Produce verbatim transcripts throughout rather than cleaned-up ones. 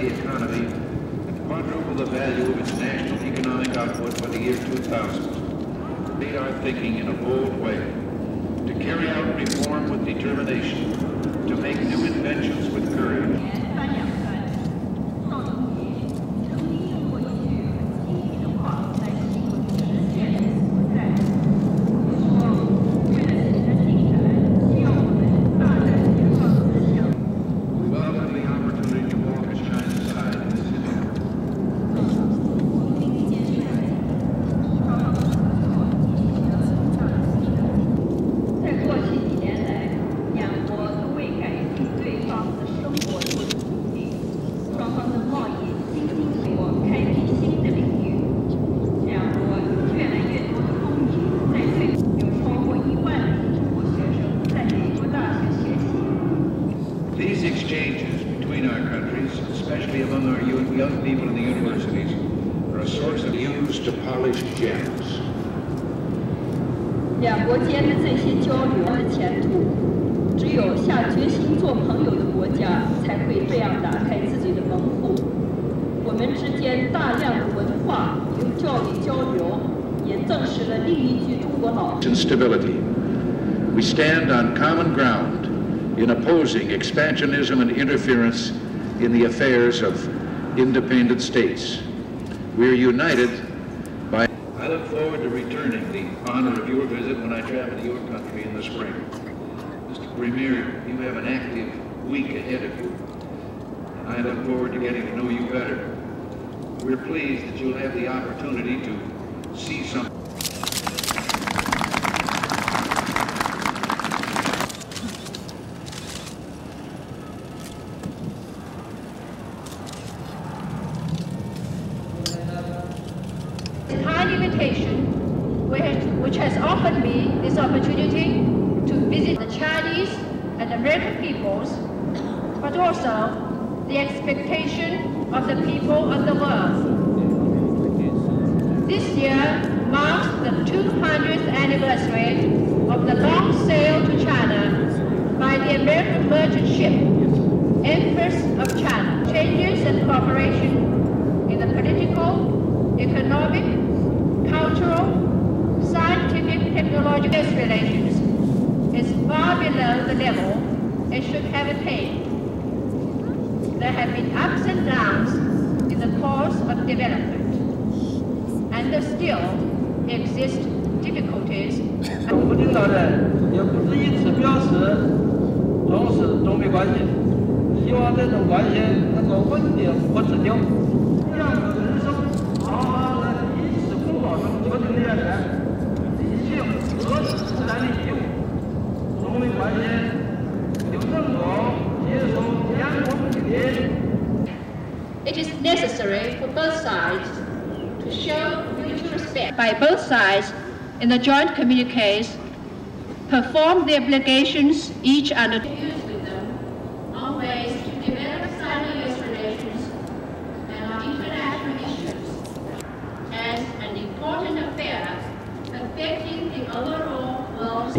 the economy and quadruple the value of its national economic output by the year two thousand. Lead our thinking in a bold way, to carry out reform with determination, to make new inventions with courage. These exchanges between our countries, especially among our young people in the universities, are a source of use to polish gems. 两国间的这些交流的前途，只有下决心做朋友的国家才会这样打开自己的门户。我们之间大量的文化与教育交流，也证实了另一句中国老话。 Stability. We stand on common ground in opposing expansionism and interference in the affairs of independent states. We are united by... I look forward to returning the honor of your visit when I travel to your country in the spring. Mister Premier, you have an active week ahead of you, and I look forward to getting to know you better. We're pleased that you'll have the opportunity to see some... which has offered me this opportunity to visit the Chinese and American peoples, but also the expectation of the people of the world. This year marks the two hundredth anniversary of the long sail to China by the American merchant ship, Empress of China. Changes and cooperation in the political, economic, cultural, scientific, technological relations is far below the level it should have attained. There have been ups and downs in the course of development, and there still exist difficulties. 我领导人也不止一次表示重视中美关系，希望这种关系能够稳定和持久。两个人手好好在议事公报中确定的原则。 It is necessary for both sides to show mutual respect by both sides in the joint communiques, perform the obligations each undertakes with them on ways to develop Sino-U S relations and on international issues, as an important affair affecting the overall world.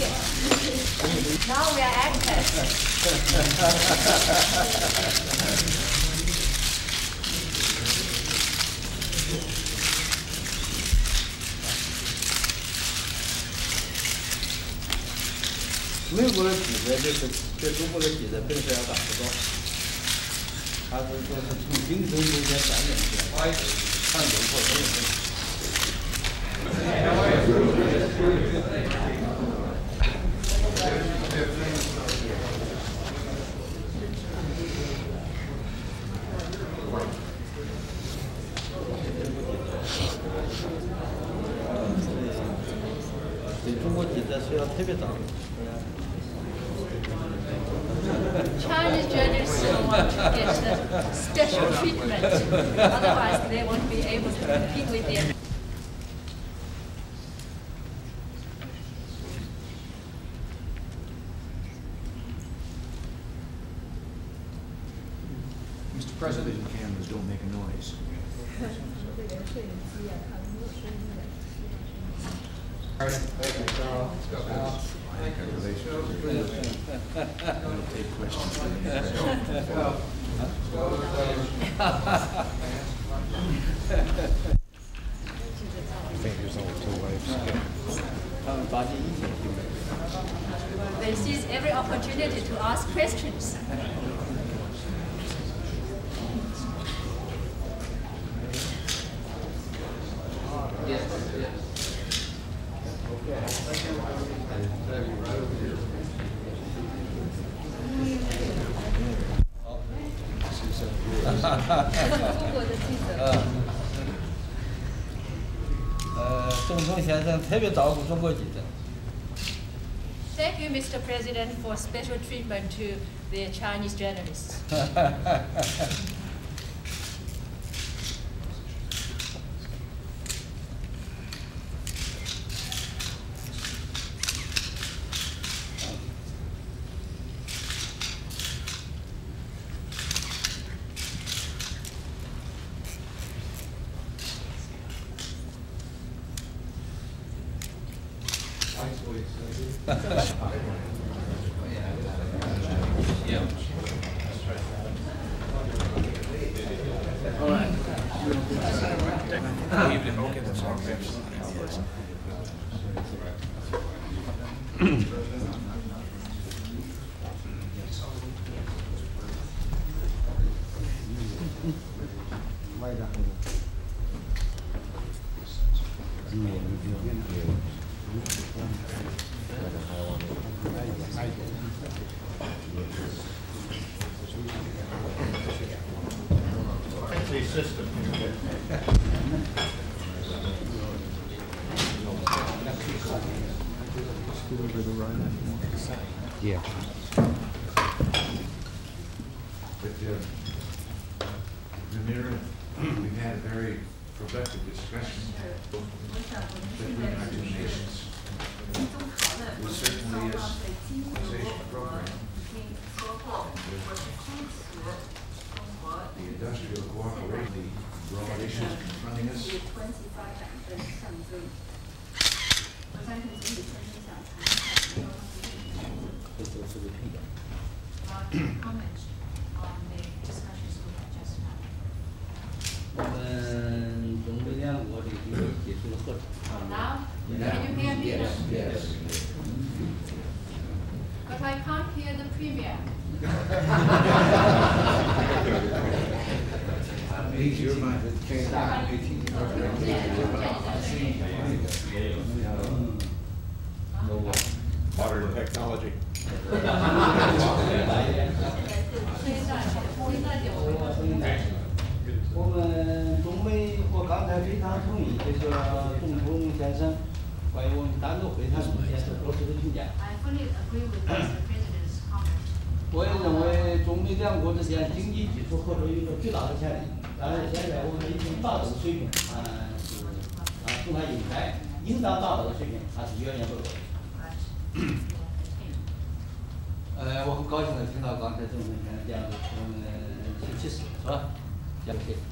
Now we are actors. 美国的记者就是对中国的记者本身要大不多，他是说是从顶层这些专业去看中国都有。 对中国记者需要特别照顾。 Chinese journalists don't want to get uh, special treatment, otherwise they won't be able to compete with the. Mister President, cameras don't make a noise. I'll take questions from the fingers on two waves. They seize every opportunity to ask questions. Yes, yes. Okay. 呃，总统先生特别照顾中国记者。 Thank you, Mister President, for special treatment to the Chinese journalists. System. Yeah. But uh, Ramira, we've had a very productive discussion between our two nations. We certainly, as organization program, the industrial cooperation, the broad issues confronting us. Comment on the discussions we had just had. 我们中美两国这个结束了合作。 Now, can you hear me? Yes, yes. But I can't hear the premier. Your mind. Modern technology. 我们中美我刚才非常同意这个总统先生关于我们单独会谈先生做出的评价。 I fully agree with Mister President's comment. 我也认为中美两国之间经济技术合作有着巨大的潜力，但是现在我们已经达到的水平，啊是啊从它应该应当达到的水平，还是远远不够。 呃，我很高兴的听到刚才总统先生讲的，我们星期四是吧？讲这些。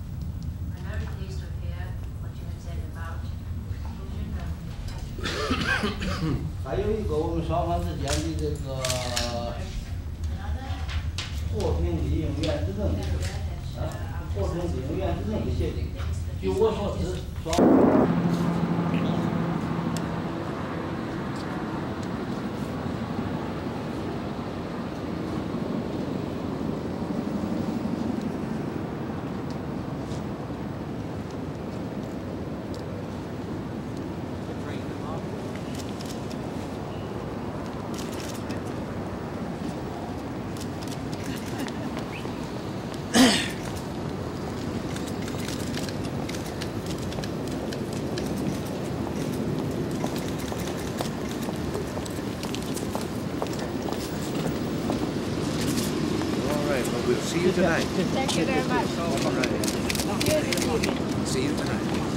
I'm very pleased to hear what you have said about inclusion of 还有一个我们双方之间的这个和平利用原子证的啊，和平利用原子证的协定。据我所知，双。 We'll see you tonight. Thank you very much. All right. See you tonight.